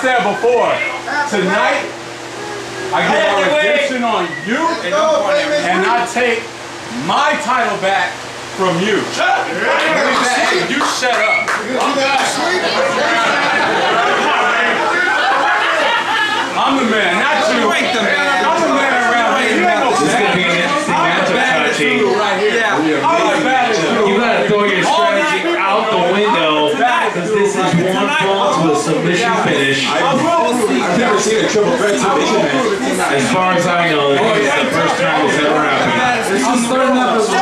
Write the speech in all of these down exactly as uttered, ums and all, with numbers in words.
said before, tonight I get my redemption on you, and I take my title back from you. Hey, you shut up. I'm the man, not you. I'm the man around here. You ain't no This is going to be an interesting matchup, Chachi. right here. You got to throw your strategy out the window because this is one fall to a submission finish. I've never seen a triple threat submission match. As far as I know, this is the first time this ever happened. This is starting out with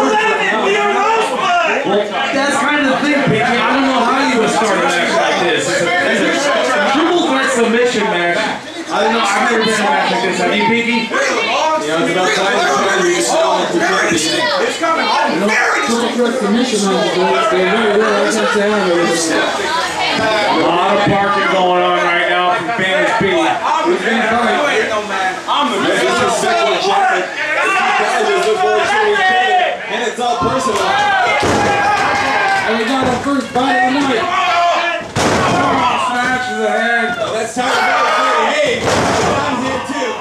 Well, that's kind of the thing, Pinky. I don't know how you would start a match like this. It's a triple threat submission match. I don't know. I've never been in a match like this. Have you, Pinky? Yeah, it's about time to try to restore the championship. It's coming on. Triple threat submission match, boys. They're very rare. I can't say I have it. A lot of parking going on right now from Famous B. I'm the man. I'm the man. This is second champion. These guys just look forward to each other. And it's all personal. And we got our first fight of the night. Smash to the head. Oh, that's time to go. Hey, I'm here too.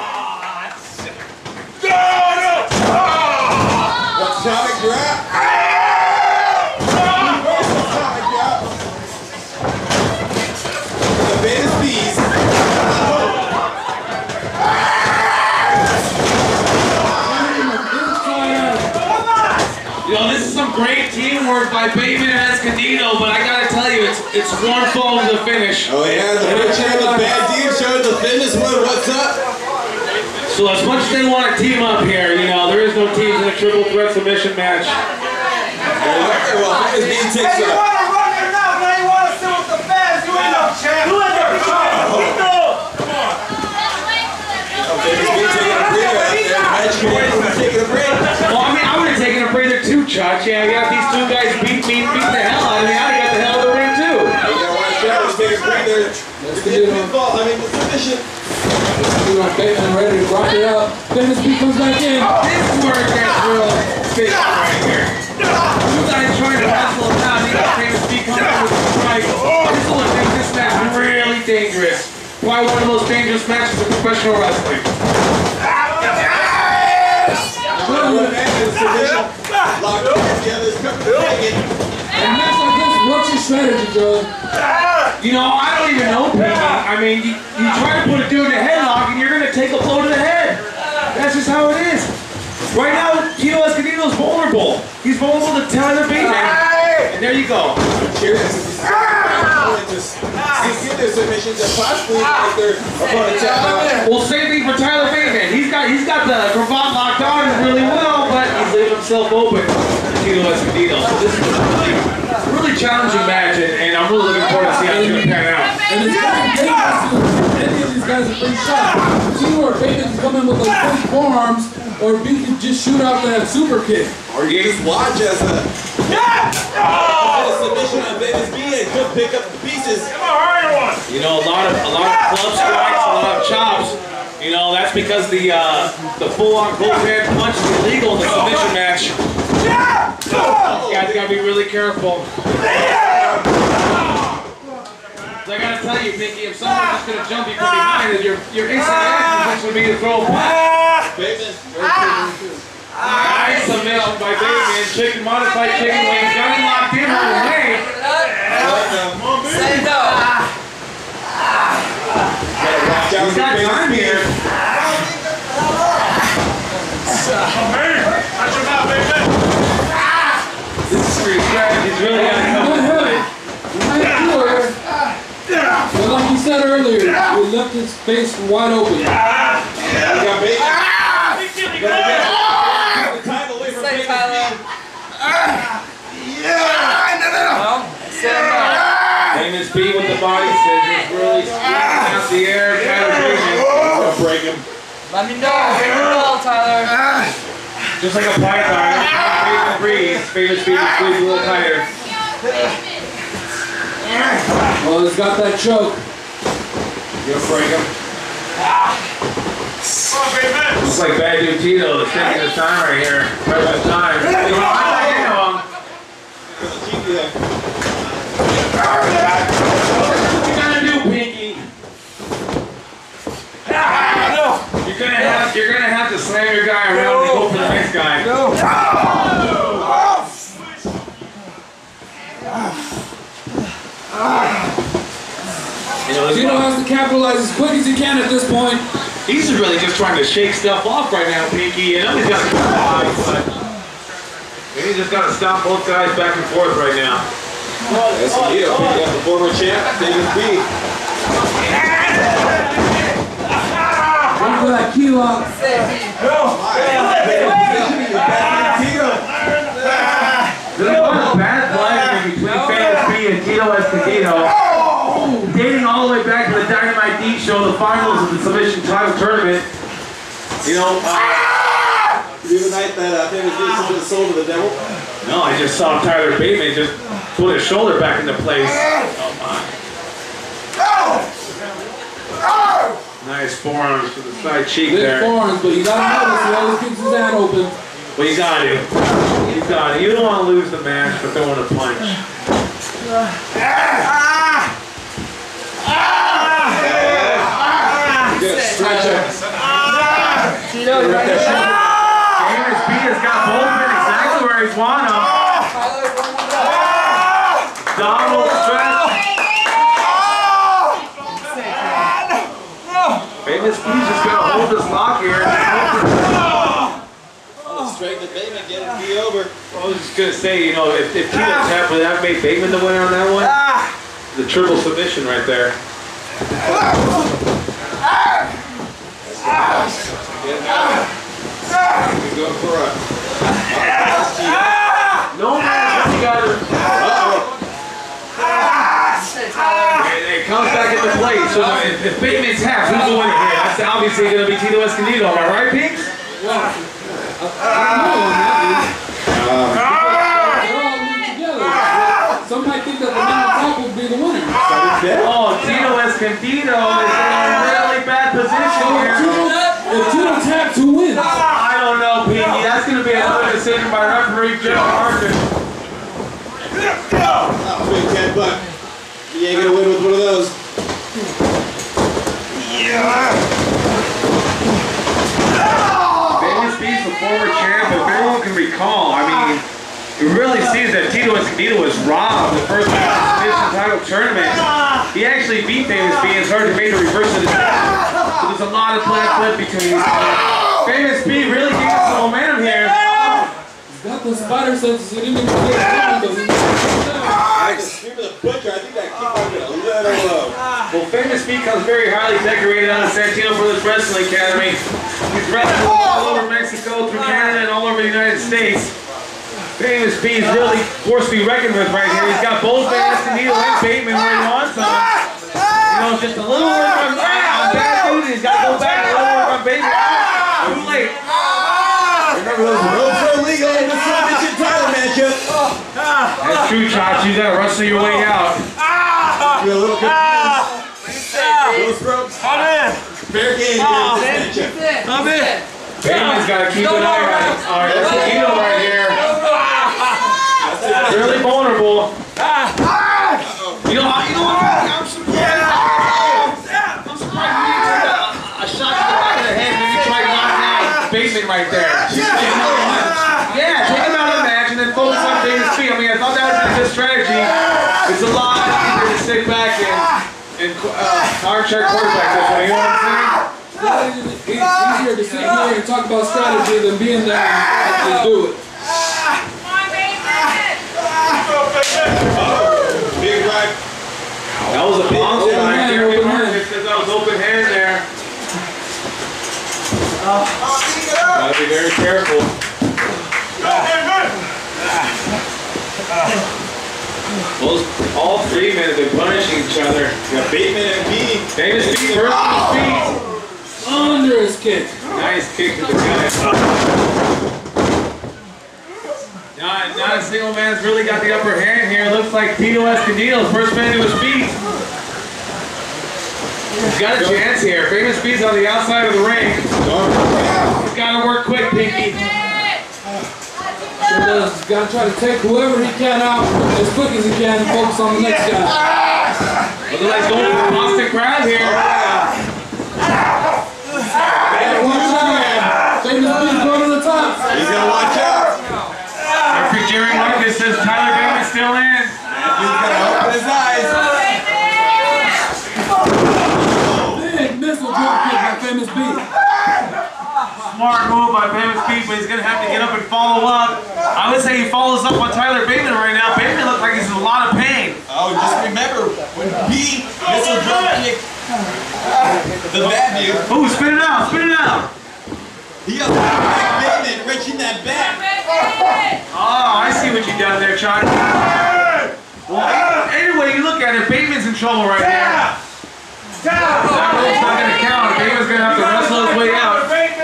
Atomic drop. Reverse atomic drop. The Famous Beast. You know, this is some great teamwork by Bateman and Escondido, but I gotta tell you, it's it's one fall to the finish. Oh yeah, the picture of the bad dude showed the fitness one. What's up? So as much as they want to team up here, you know, there is no teams in a triple threat submission match. Well, Famous Beast takes Hey, you a... want to run your mouth, now you want to sit with the fans. You ain't no champ. You ain't no champ. Famous Beast taking a breather out there. The match commander taking a break. Well, I mean, I would have taken a breather too, Chachi. I got these two guys beat me, beat the hell out of me. I'd have got the hell out of the ring too. You gotta watch out. Let's take a breather. Let's get the pinfall. I mean, the submission. We're on Bateman ready to rock it out. Famous B comes back in. This is where it gets real big right here. You guys trying to wrestle him out. You got Famous B coming in with the strike. This will make this match really dangerous. Probably one of the most dangerous matches in professional wrestling. Locked together, And match like this, what's your strategy, Joe? You know, I don't even know, Pinky. I mean, you, you try to put a dude in a headlock and you're going to take a blow to the head. That's just how it is. Right now, Tito Escondido's vulnerable. He's vulnerable to Tyler Bateman. And there you go. Curious. Just get their submissions and possibly make their opponent tap out. Well, same thing for Tyler Bateman. He's got he's got the cravat locked on really well, but he's leaving himself open to Tito Escondido. So this is a really, really challenging match, and, and I'm really looking forward to see how it's going to pan out. And it's not any of these guys are pretty shot. Tito or Bateman can come in with those quick forearms, or B can just shoot out that super kick. Or you just watch as a, a submission on Famous B and just pick up the pieces. You know, a lot of a lot of club strikes, a lot of chops. You know, that's because the uh, the full-on bullpen punch is illegal in the submission match. So you guys gotta be really careful. So I gotta tell you, Pinky, if someone's just gonna jump you from behind, then your your instant reaction is gonna be to throw a punch. Bateman. Nice submission by Bateman. Chicken modified chicken wings. Got him locked in on the way. Stand up. He's got time here. This is street strategy. He's really gonna come into play. But like you said earlier, we left his face wide open. We got Bateman. You gotta get the time away from Say, Famous Tyler. B. Yeah. Stand up. Famous B with the body scissors, really squeezing out the air, kind of breathing. I'll break him. Let me know. Let me know, Tyler. Just like a python, Famous breathe. Famous B will squeeze a little tighter. Well, he's got that choke. You'll break him. Looks like Bad Dude Tito is taking his time right here. Precious time. You know, I'm not getting him. What you gonna do, Pinky? You're gonna have to slam your guy around and go for the next guy. Go. You know, Tito has to capitalize as quick as he can at this point. he's really just trying to shake stuff off right now, Pinky. You know he's got to fight, but he's just got to stop both guys back and forth right now. That's the deal. Pick up the former champ, David B. Run for that key lock. There's a lot of bad blood between Famous B and Tito Escondido. Dating all the way back to the Dynamite D show, the finals of the Submission Title Tournament. You know, uh, The night that uh, Famous B sold his soul to the devil. no, I just saw Tyler Bateman just put his shoulder back into place. Oh my. Nice forearms to the side cheek Big there. forearms, but you gotta notice he always keeps his hand open. Well, you got to. You got to. You don't want to lose the match for throwing a punch. Good stretch up. Tito, you ready? Famous B has got Boltman exactly where he's want him. Donald stretch. Famous B's just gonna hold this lock here. Straight to Bateman, get it be over. I was just gonna say, you know, if, if Tito Tap would have made Bateman the winner on that one, the triple submission right there. We go for a. No man, you got it. It comes back into play. So if, if Bateman taps, who's the winner here? That's obviously going to be Tito Escondido. Am I right, Pinks? Well, I, I don't know on that, dude. They're all linked together. Some might think that the man on top will be the winner. Oh, Tito Escondido is in a really bad position here. If Tito taps, who wins? I don't know, Pinky. That's going to be another decision by referee Jeff Harkin. Oh, big ten buck. You ain't gonna win with one of those. Famous B's the former champ, if everyone can recall, I mean, it really seems that Tito Escondido was robbed the first round of the Submission Title Tournament. He actually beat Famous B and started to make a reverse of the so there's a lot of black blood between these two. Famous B really gave us some momentum here. He's got the spider senses. He didn't even get it but he I can scream of the butcher. I think that kick might have been a little low. Well, Famous B comes very highly decorated out of Santino Brothers Wrestling Academy. He's wrestled all over Mexico, through Canada, and all over the United States. Famous B is really forced to be reckoned with right here. He's got both Escondido and Bateman where he wants them. You know, just a little work on, on bad dude. He's got to go back a little work on Bateman. Too late. Remember those ropes are illegal in the submission title matchup. That's true, Chach. You got to wrestle your way out. You're a little confused. Those ropes. Come in. Fair game here in this matchup. Come in. Bateman's got to keep an eye on it. All right, Escondido right here. Really vulnerable. You know, you know what? I'm surprised. I'm surprised you didn't take a, a shot to the back of the head and maybe try to knock out Bateman right there. Yeah, take him out of the match and then focus on Famous B. I mean, I thought that was a good strategy. It's a lot easier to sit back and, and uh, armchair quarterback this one. You know what I'm saying? It's easier to sit here and talk about strategy than being there and actually do it. Big right. That was a bomb Open spot hand, there. open Because hand. that was open hand there. Gotta be very careful. Those, all three men have been punishing each other. You got Bateman and B. Famous B first on his feet. Under his kick. Nice kick to the gut. Not, not a single man's really got the upper hand here. Looks like Tito Escondido, first man to his feet. He's got a chance here. Famous B's on the outside of the ring. He's got to work quick, Pinky. Sure does. He's got to try to take whoever he can out as quick as he can and focus on the next guy. Looks like he's going for the Boston crowd here. Watch out. Famous B. Smart move by Famous Pete, but he's going to have to get up and follow up. I would say he follows up on Tyler Bateman right now. Bateman looks like he's in a lot of pain. Oh, just remember, when B, missile drop kick, the bad dude. Ooh, spin it out, spin it out. He got Bateman wrenching that back. Oh, I see what you done there, Chuck. Well, anyway you look at it, Bateman's in trouble right now. That roll's not going to count. Bateman's going to have to wrestle his way out.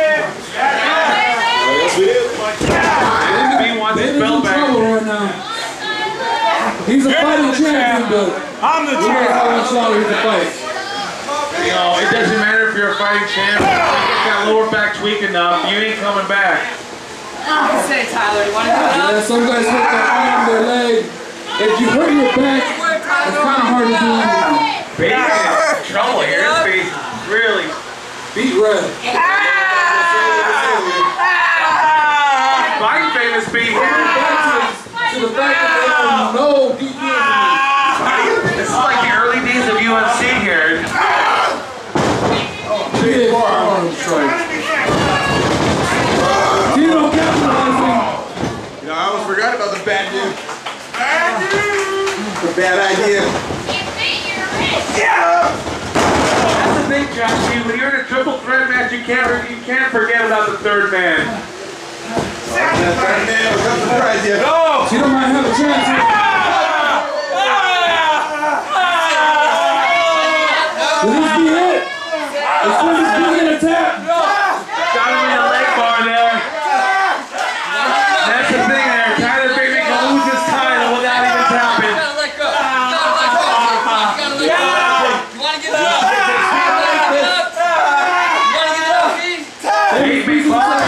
B wants his belt back. Right now. He's a fighting champion, but I'm the we don't know how much longer he can fight. You know, it doesn't matter if you're a fighting champ. If you get that lower back tweak enough, you ain't coming back. I say, Tyler, you want to do it Yeah, up? some guys hurt their arm, their leg. If you hurt your back, it's kind of hard to do anything. Bateman's in trouble here. His face is really Beat red. fighting Famous Pete here. To the fact that they have no deep injuries. This is like the early days of U F C here. Big arm strike. Tito capitalizing. You know, I almost forgot about the bad dude. It's a bad idea. That's the thing, Josh. When you're in a triple threat match, you can't you can't forget about the third man. That third man was not surprised yet. Go! Tito might have a chance here. Will this be it? Is Famous Pete gonna tap? Got him in the leg bar there. That's the thing there. Tyler Bateman can lose his title without even tapping. You gotta let go. You gotta let go. You gotta let go. You wanna get it up? You wanna get it up? You wanna get it up, B? Bateman flying.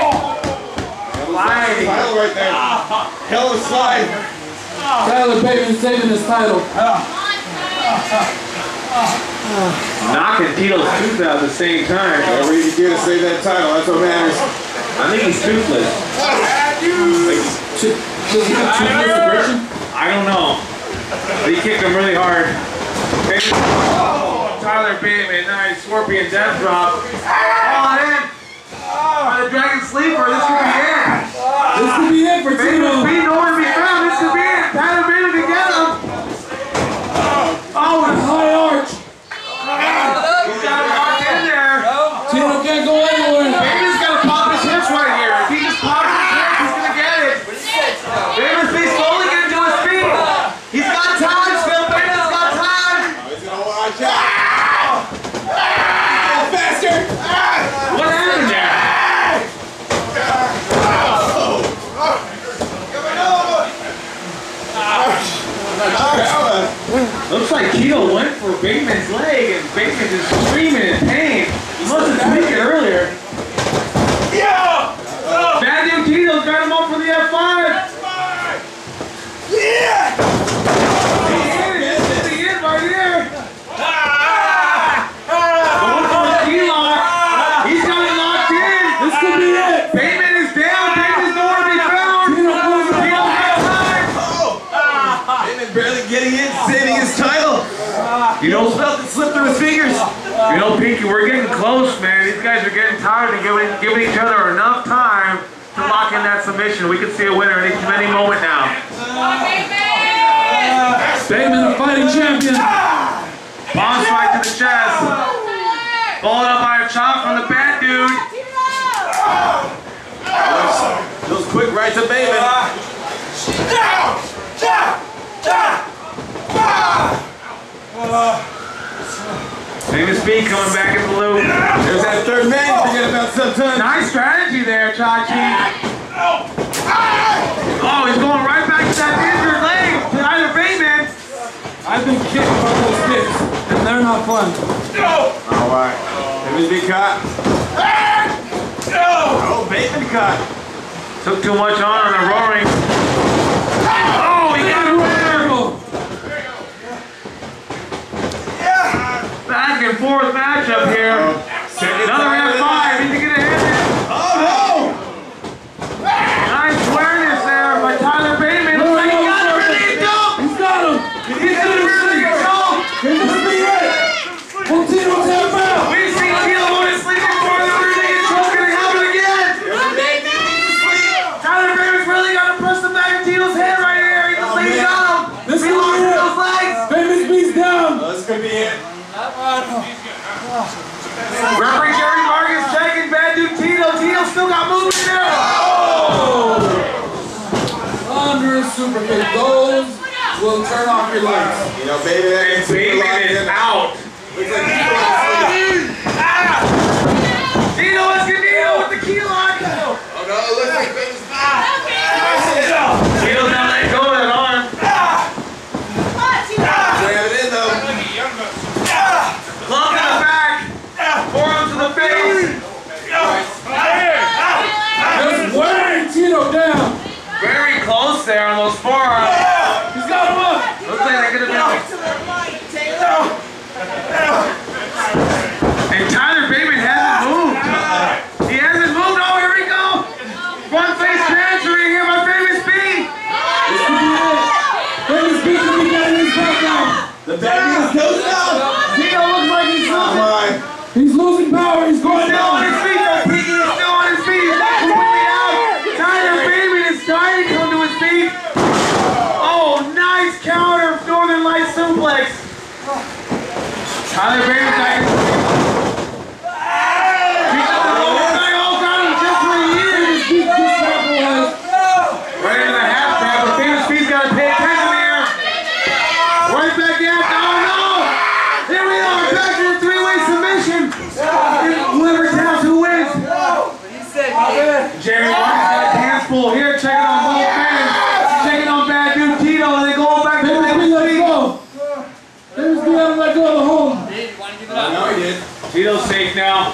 Title right there. Hell of a slide. Tyler Bateman saving his title. Knocking Tito's tooth out at the same time. Whatever you can do to save that title, that's what matters. I think he's toothless. Does he have two minutes of aggression? I don't know. But he kicked him really hard. Oh, Tyler Bateman, nice scorpion death drop. Oh, in. By the Dragon Sleeper, this could be it. This could be it for Tito. Famous Pete nowhere to be found. This could be it. Tyler Bateman can get him. Oh, A high arch. he's got him locked in there. Tito can't go anywhere. Bateman's got to pop his hips right here. If he just pops his hips, he's going to get it. Bateman's feet slowly getting to his feet. He's got time still. Bateman's got time. Oh, he's gonna watch out. Go faster. What happened there? Looks like Tito went for Bateman's leg and Bateman's just screaming in pain. He must have tweaked it earlier. Yeah! Bad dude Tito's got him up for the F five. Yeah! This is the end right here. Going for the T-lock. He's got it locked in. This could be it. Bateman is down. Bateman's nowhere to be found. Tito loses the Tito's got time. Bateman barely getting in, saving his title. You know, Felt it slip through his fingers. You know, Pinky, we're getting close, man. These guys are getting tired of giving, giving each other enough time to lock in that submission. We could see a winner any, any moment now. Bateman, a fighting champion. Bomb strike to the chest. Followed up by a chop from the bad dude. Those quick right to Bateman. Famous Pete coming back in the loop. There's that third man you forget about sometimes. Nice strategy there, Chachi. Oh, he's going right back to that injured leg to Tyler Bateman. I've been kicked by those kicks, and they're not fun. All right. Bateman's been caught. Oh, Bateman caught. Took too much on on the roaring. Oh, he got him there. Back and forth matchup here. Another F five. He's gonna hit it. Oh, Nice awareness there by Tyler Bateman. Looks like he got a really jump. He's got him. He's gonna really jump. This could be it. Will Tito tap out? We've seen Tito on his if it goes, we'll turn off your lights. You know, baby, that And is super Bateman locked is in. out. Looks like he's going to sleep. Tito Escondido with the key lock. Oh no, it looks like Bateman's Tito's not letting go of that arm. Grab it in though. Club in the back. Forearm to the face. Just wearing Tito down. Very close there on those forearms. He's got him up. Looks like they could have been. And Tyler Bateman hasn't moved. He hasn't moved. Oh, here we go. Front face transfer right here by Famous B. This could be it. Famous B could be getting his back now. The baby is goes down. Tito looks like he's Come losing. on. He's losing power. He's going Still on down. his feet though. Pinky is still on his feet. Completely out. Tyler Bateman is trying to come to his feet. Oh, nice counter. Northern Light suplex. Tyler Bateman back. He's got the lower guy all got him just for a year. Right into the half grab, but Famous B's got to pay attention here. Right back in. Oh no! Here we are, back to the three-way submission. Whoever taps who wins. Jerry Martin's got a hands full here, checking on both fans. Checking on bad dude Tito, and then going back to Famous B Famous let B. go. Famous B let him let go of the home. Dave, you want to give it I up? know he did. Tito's safe now.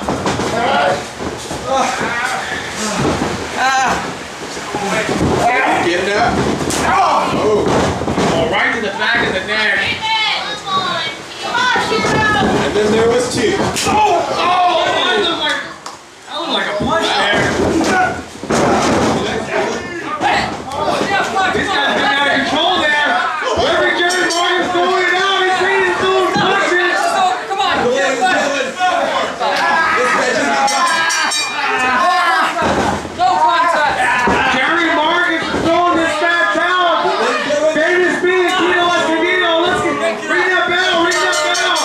Getting up. Oh. Oh, right to the back of the neck. And then there was two. Oh, that looked like, that looked like a punch there. This guy's been out of control there. Reverend Jerry Morgan's throwing it out. He's saying he's throwing punches. Come on, get This it. match is No contact. Jerry Morgan's throwing this match out. Famous B and Tito Escondido. Let's get, ring that bell, ring that bell.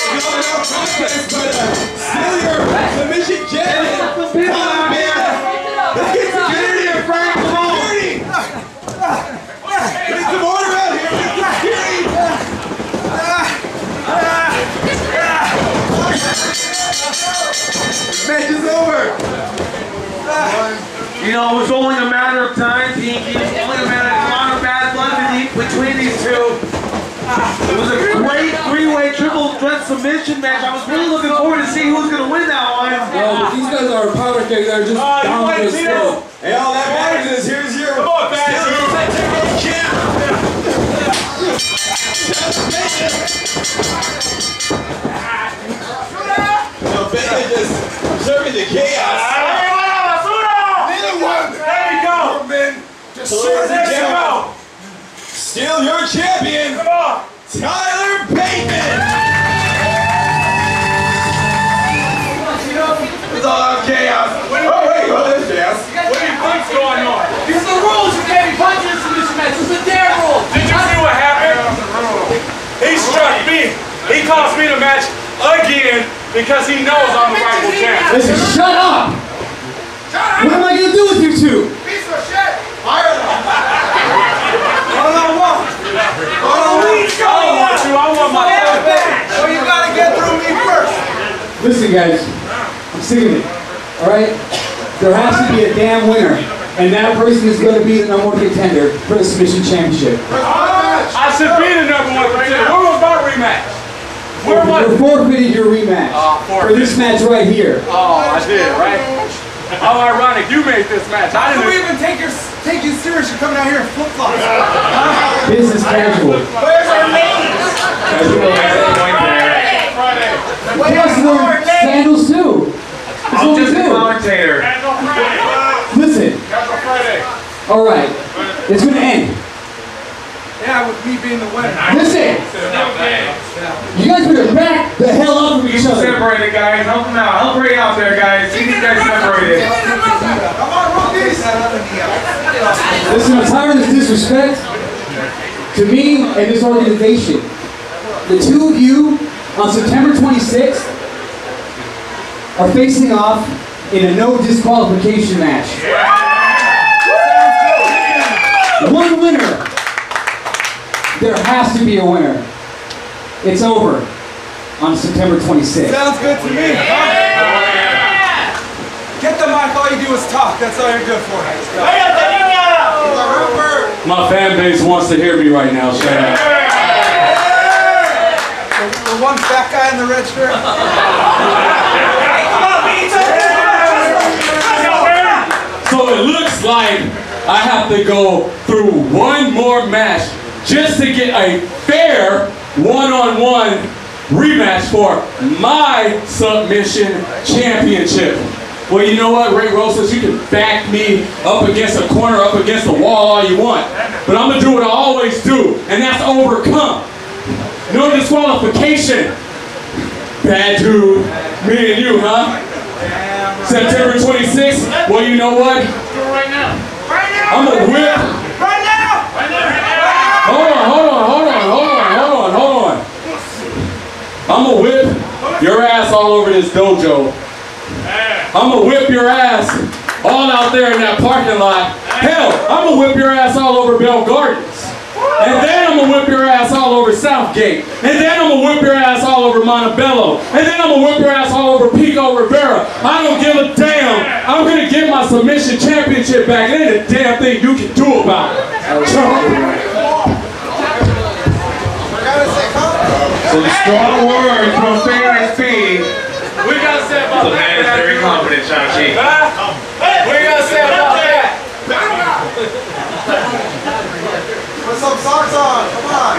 Still your submission champion. Some people out here. Let's get some Jerry and Frank, come on. security. Get some order out here. Get some security. This match is over. You know, it was only a matter of time, Pinky. It was only a matter of time of bad blood between these two. It was a great three-way triple threat submission match. I was really looking forward to see who's going to win that one. Well, these guys are a powder keg. They're just down to the slope. Hey, all that matters is here's your Come on, Bad still your Dude. champ. So Bateman just serving the chaos. Neither one. There you go. So ladies and gentlemen, still your champion, Come on. Tyler Bateman. It's all out of chaos. Oh wait, oh there's chaos. What do you think's going on? These are the rules. You can't be punching in submission match. This is the dare rule. Did you see what happened? He struck me. He cost me the match again because he knows I'm the rightful champ. Listen, shut up! What am I gonna do with you two? Piece of shit! Fire them! One on one! One on one! I don't want you. I want my title back. So you gotta get through me first! Listen, guys, I'm sick of it. All right, there has to be a damn winner, and that person is going to be the number one contender for the submission championship. I should be the number one contender. Where was my rematch? Where was You it? forfeited your rematch Oh, for this match right here. Oh, I did, right? How ironic. You made this match. I How do we didn't. even take your take you serious? You're coming out here in flip flops. Business casual. Where's our names? Friday. Plus, the sandals too. It's I'm only just a two. commentator. Casual Friday. Listen, Casual Friday. all right, it's going to end. Yeah, with me being the winner. Listen, you guys better back the hell up from each other. Separated, guys. Help them out. Help Ray out there, guys. See these guys separated. Come on, rookies! Listen, I'm tired of this disrespect to me and this organization. The two of you on September twenty-sixth are facing off in a no disqualification match. One winner there has to be a winner. It's over on September twenty-sixth. Sounds good to me. Get the mic, all you do is talk. That's all you're good for. My fan base wants to hear me right now, shut up. The one fat guy in the red shirt. So it looks like I have to go through one more match just to get a fair one-on-one rematch for my submission championship. Well, you know what, Ray Rosas, you can back me up against a corner, up against the wall all you want. But I'm going to do what I always do, and that's overcome. No disqualification. Bad dude. Me and you, huh? September twenty-sixth. Well, you know what? I'm going to whip. Right now! Hold on, hold on, hold on, hold on, hold on, hold on. I'm going to whip your ass all over this dojo. I'm going to whip your ass all out there in that parking lot. Hell, I'm going to whip your ass all over Bell Gardens. And then I'm going to whip your ass all over Southgate. And then I'm going to whip your ass all over Montebello. And then I'm going to whip your ass all over Pico Rivera. I don't give a damn. I'm going to get my submission championship back. There ain't a damn thing you can do about it. Some strong words from Ferris P. We got to say about The man is very confident, Chachi. We got to say about that. Put some socks on. Come on.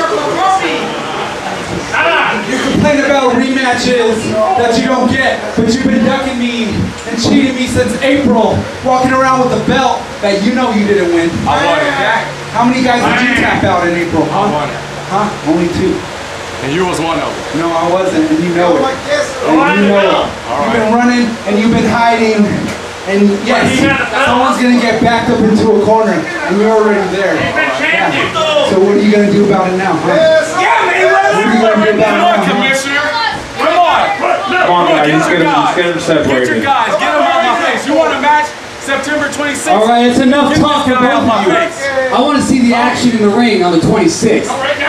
You complain about rematches that you don't get, but you've been ducking me and cheating me since April, walking around with a belt that you know you didn't win. I won it. How many guys did you tap out in April? I Huh? won it. Huh? Only two. And you was one of them. No, I wasn't, and you know it. Like this. And you know it. You've been running and you've been hiding. And yes, someone's gonna get backed up into a corner, and you're already there. Yeah. So what are you gonna do about it now, huh? Yes. Yeah, man, What are you gonna do Come about on, it now, huh? Commissioner. Come on. Come on, guys. Let's get them, let's get them Get your separated. guys. Get them out my face. You want a match? September twenty-sixth? All right, it's enough Get talk this for guy out both my of you. face. I want to see the action in the ring on the twenty-sixth.